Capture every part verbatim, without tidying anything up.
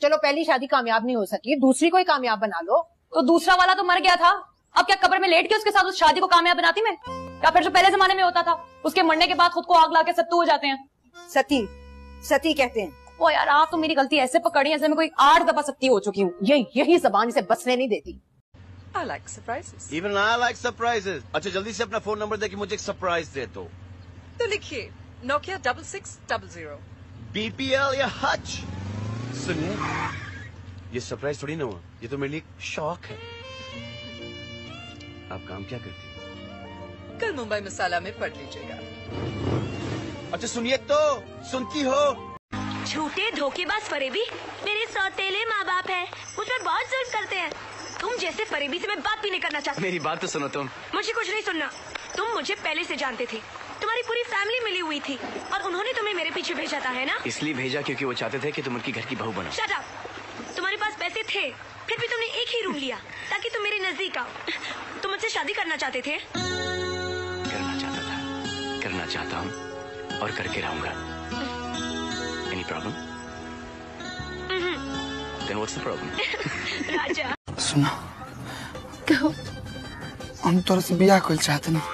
चलो पहली शादी कामयाब नहीं हो सकी, दूसरी कोई कामयाब बना लो। तो दूसरा वाला तो मर गया था, अब क्या कब्र में लेट के उसके साथ उस शादी को कामयाब बनाती मैं? या फिर जो पहले जमाने में होता था, उसके मरने के बाद खुद को आग ला के सत्तू हो जाते हैं। सती सती कहते हैं। ओ यार, आप तो मेरी गलती ऐसे पकड़ी जैसे मैं कोई आठ दफा सत्ती हो चुकी हूँ। ये यही जबान इसे बसने नहीं देती। I like surprises. Even I like surprises. अच्छा जल्दी से अपना फोन नंबर दे कि मुझे एक सरप्राइज दे दो। तो लिखिए Nokia double six double zero. BPL या हच। सुनिए, ये सरप्राइज थोड़ी ना हुआ, ये तो मेरे लिए शौक है। आप काम क्या करती हैं? कल मुंबई मसाला में पढ़ लीजिएगा। अच्छा सुनिए तो, सुनती हो? झूठे धोखेबाज फरेबी मेरे सौतेले माँ बाप है, मुझ पर बहुत जुल्म करते हैं। तुम जैसे फरेबी से मैं बात भी नहीं करना चाहती। मेरी बात तो सुनो तुम। मुझे कुछ नहीं सुनना। तुम मुझे पहले से जानते थे, तुम्हारी पूरी फैमिली मिली हुई थी और उन्होंने तुम्हें मेरे पीछे भेजा था, है ना? इसलिए भेजा क्योंकि वो चाहते थे कि तुम उनकी घर की बहू बनो। Shut up. तुम्हारे पास पैसे थे, फिर भी तुमने एक ही रूम लिया ताकि तुम मेरे नजदीक आओ। तुम मुझसे शादी करना चाहते थे? करना चाहता था, करना चाहता हूँ और करके रहूंगा। Any problem? Then what's the problem? राजा सुनो, कहो। हम तोरा से बियाह कर चाहते ना।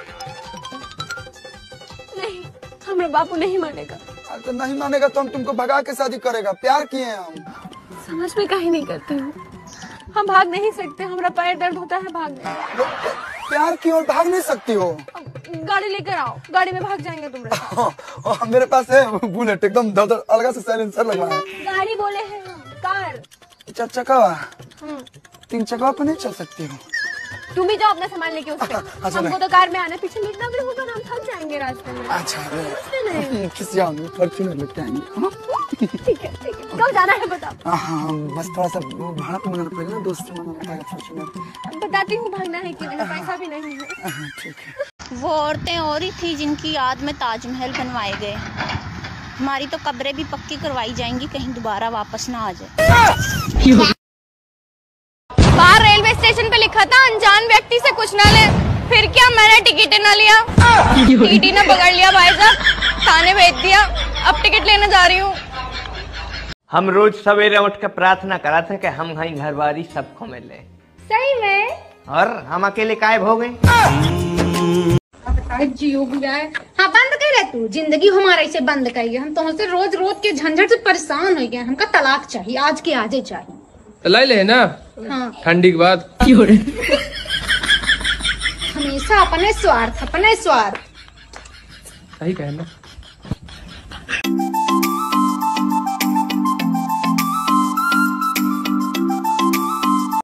नहीं, हमारा बापू नहीं मानेगा। अगर नहीं मानेगा तो हम तुमको भगा के शादी करेगा। प्यार किए हैं हम। समझ में काहे नहीं करते हो? हम भाग नहीं सकते, हमारा पैर दर्द होता है भागने। प्यार की ओर भाग नहीं सकती हो। गाड़ी लेकर आओ, गाड़ी में भाग जाएंगे तुम। मेरे पास है बुलेट, एकदम दो दो अलग से साइलेंसर लगवा है। गाड़ी बोले हैं हम, कार। चार चक्का, तीन चक्का पे नहीं चल सकती हो। तुम भी जाओ अपना सामान लेके उससे। हमको तो कार में आना, पीछे लेटना भी होगा ना, हम थक जाएंगे रास्ते में। अच्छा किस जाओगे? फॉर्च्यूनर लेके आएंगे। ठीक है ठीक है, कब जाना है बताओ। हाँ बस थोड़ा सा भाड़ा तो मंगाना पड़ेगा ना, दोस्त से मंगाना पड़ेगा फॉर्च्यूनर। बताती हूँ भागना है कि नहीं, पैसा भी नहीं है। ठीक है। वो औरतें और ही थी जिनकी याद में ताजमहल बनवाए गए। हमारी तो कब्रें भी पक्की करवाई जाएंगी, कहीं दोबारा वापस ना आ जाए। बाहर रेलवे स्टेशन पे लिखा था अनजान व्यक्ति से कुछ ना ले, फिर क्या मैंने टिकट न लिया, टीटी ने पकड़ लिया, भाई साहब थाने भेज दिया, अब टिकट लेने जा रही हूँ। हम रोज सवेरे उठ कर प्रार्थना करा थे कि हम कहीं घरवारी सबको मिले। सही में? और हम अकेले गायब हो गए। जियो है। हाँ बंद कर तू, जिंदगी हमारे से बंद करिए। हम तुमसे रोज रोज के झंझट से परेशान हो गए। हमका तलाक चाहिए, आज के आज ही चाहिए। तलाक ले ना। हाँ ठंडी के बाद हमेशा अपने स्वार्थ अपने स्वार्थ। सही कहना।